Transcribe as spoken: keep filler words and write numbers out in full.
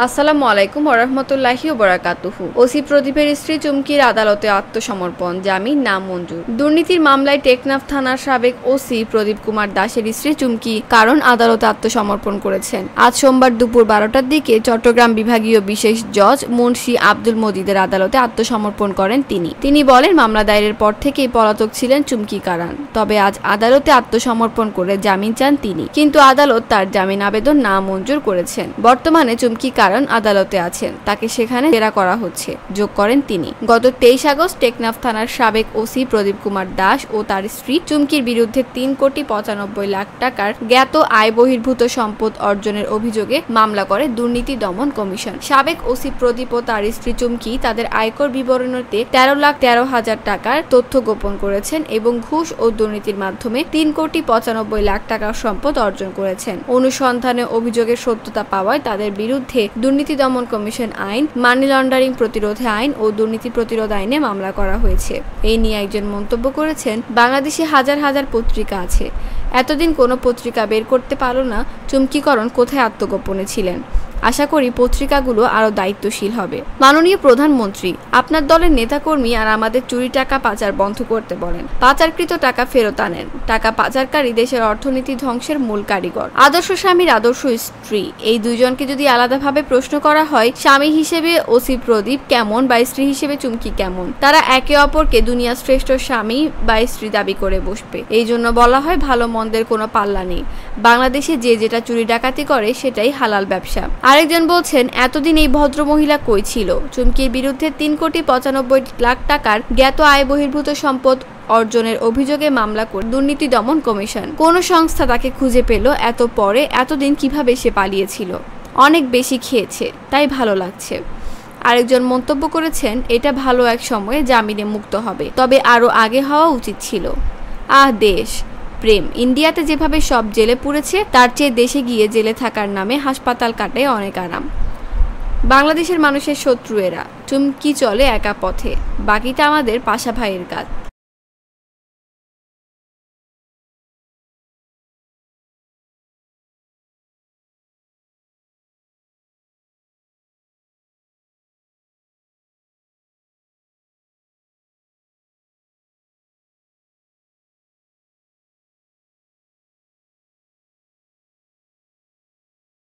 আসসালামু আলাইকুম ওয়া রাহমাতুল্লাহি ওয়া বারাকাতুহু। ওসি প্রদীপের স্ত্রী চুমকির আদালতে আত্মসমর্পণ, জামিন নামঞ্জুর। দুর্নীতির মামলায় টেকনাফ থানার সাবেক ওসি প্রদীপ কুমার দাশের স্ত্রী চুমকি কারণ আদালতে আত্মসমর্পণ করেছেন। আজ সোমবার দুপুর বারোটার দিকে চট্টগ্রাম বিভাগীয় বিশেষ জজ মুন্সি আব্দুল মজিদের আদালতে আত্মসমর্পণ করেন তিনি। তিনি বলেন, মামলা দায়েরের পর থেকেই পলাতক ছিলেন চুমকি কারান। তবে আজ আদালতে আত্মসমর্পণ করে জামিন চান তিনি, কিন্তু আদালত তার জামিন আবেদন নামঞ্জুর করেছেন। বর্তমানে চুমকি কারণ আদালতে আছেন, তাকে সেখানে জেরা করা হচ্ছে, যোগ করেন তিনি। গত তেইশ আগস্ট টেকনাফ থানার সাবেক ওসি প্রদীপ কুমার দাস ও তার স্ত্রী চুমকির বিরুদ্ধে তিন কোটি পঁচানব্বই লাখ টাকার জ্ঞাত আয় বহির্ভূত সম্পদ অর্জনের অভিযোগে মামলা করে দুর্নীতি দমন কমিশন। সাবেক ওসি প্রদীপ ও তার স্ত্রী চুমকি তাদের আয়কর বিবরণীতে তেরো লাখ তেরো হাজার টাকার তথ্য গোপন করেছেন এবং ঘুষ ও দুর্নীতির মাধ্যমে তিন কোটি পঁচানব্বই লাখ টাকার সম্পদ অর্জন করেছেন। অনুসন্ধানে অভিযোগের সত্যতা পাওয়ায় তাদের বিরুদ্ধে দুর্নীতি দমন কমিশন আইন, মানি লন্ডারিং প্রতিরোধে আইন ও দুর্নীতি প্রতিরোধ আইনে মামলা করা হয়েছে। এই নিয়ে একজন মন্তব্য করেছেন, বাংলাদেশে হাজার হাজার পত্রিকা আছে, এতদিন কোনো পত্রিকা বের করতে পারল না চুমকিকরণ কোথায় আত্মগোপনে ছিলেন। আশা করি পত্রিকাগুলো আরো দায়িত্বশীল হবে। মাননীয় প্রধানমন্ত্রী, আপনার দলের নেতাকর্মী আর আমাদের চুরি টাকা পাচার বন্ধ করতে বলেন। পাচারকৃত টাকা ফেরত আনেন। টাকা পাচারকারী দেশের অর্থনীতি ধ্বংসের মূল কারিগর। আদর্শ স্বামীর আদর্শ স্ত্রী, এই দুইজনকে যদি আলাদাভাবে প্রশ্ন করা হয়, স্বামী হিসেবে ওসি প্রদীপ কেমন বা স্ত্রী হিসেবে চুমকি কেমন, তারা একে অপরকে দুনিয়ার শ্রেষ্ঠ স্বামী বা স্ত্রী দাবি করে বসবে। এই জন্য বলা হয়, ভালো মন্দের কোনো পাল্লা নেই। বাংলাদেশে যে যেটা চুরি ডাকাতি করে সেটাই হালাল ব্যবসা। আরেকজন বলছেন, এতদিন এই ভদ্র মহিলা কই ছিল? চুমকির বিরুদ্ধে তিন কোটি পঁচানব্বই লাখ টাকার জ্ঞাত আয় বহির্ভূত সম্পদ অর্জনের অভিযোগে মামলা করে দুর্নীতি দমন কমিশন। কোন সংস্থা তাকে খুঁজে পেল এত পরে? এতদিন কিভাবে সে পালিয়েছিল? অনেক বেশি খেয়েছে, তাই ভালো লাগছে। আরেকজন মন্তব্য করেছেন, এটা ভালো এক সময়ে জামিনে মুক্ত হবে, তবে আরো আগে হওয়া উচিত ছিল। আহ দেশ প্রেম, ইন্ডিয়াতে যেভাবে সব জেলে পুড়েছে, তার চেয়ে দেশে গিয়ে জেলে থাকার নামে হাসপাতাল কাটায় অনেক আরাম। বাংলাদেশের মানুষের শত্রু এরা। চুমকি চলে একা পথে, বাকিটা আমাদের পাশা ভাইয়ের কাজ।